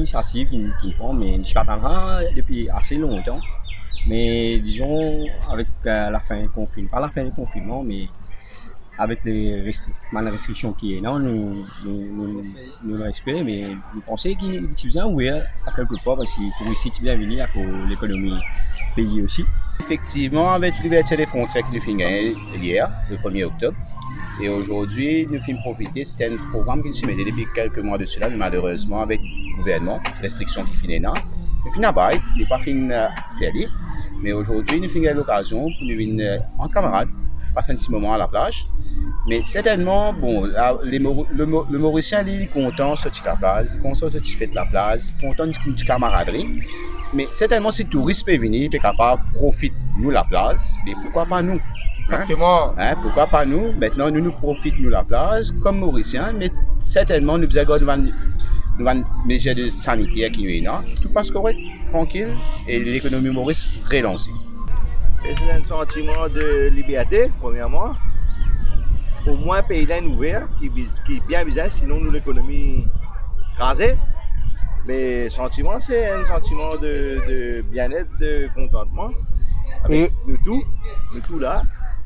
initiative qu'ils font, mais je m'attends depuis assez longtemps. Mais disons, avec la fin du confinement, pas la fin du confinement, mais avec les restrictions qui est là, nous le respectons, mais nous pensons qu'il est bien ouvert à quelque part parce que pour ici, c'est bien venu à l'économie pays aussi. Effectivement, avec l'ouverture des frontières qui nous finit hier, le 1er octobre, et aujourd'hui, nous finissons profiter, c'est un programme qui nous met depuis quelques mois de cela, mais malheureusement, avec le gouvernement, restrictions qui finissent là, nous finissons à bail, il n'est pas fini faire libre, mais aujourd'hui, nous finissons l'occasion pour nous venir en camarade, passer un petit moment à la plage. Mais certainement, bon, le Mauricien, il est content de sortir de la plage, content de faire de la plage, content de camaraderie. Mais certainement, si les touristes peuvent venir, ils sont capables de profiter de la plage, mais pourquoi pas nous? Exactement. Pourquoi pas nous? Maintenant, nous profitons de la plage comme Mauriciens, mais certainement, nous avons une mesure de sanitaire qui est là. Tout passe correct, tranquille, et l'économie maurice relancée. C'est un sentiment de liberté, premièrement. Au moins, pays là ouvert, qui est bien bizarre, sinon nous l'économie crasée. Mais sentiment, c'est un sentiment de bien-être, de contentement. Avec nous tous là,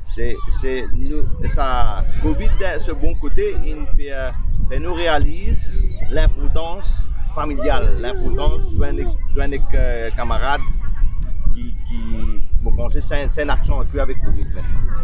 ça Covid ce bon côté, il fait nous réalise l'importance familiale, l'importance de joindre des camarades qui me penser c'est un accent avec Covid.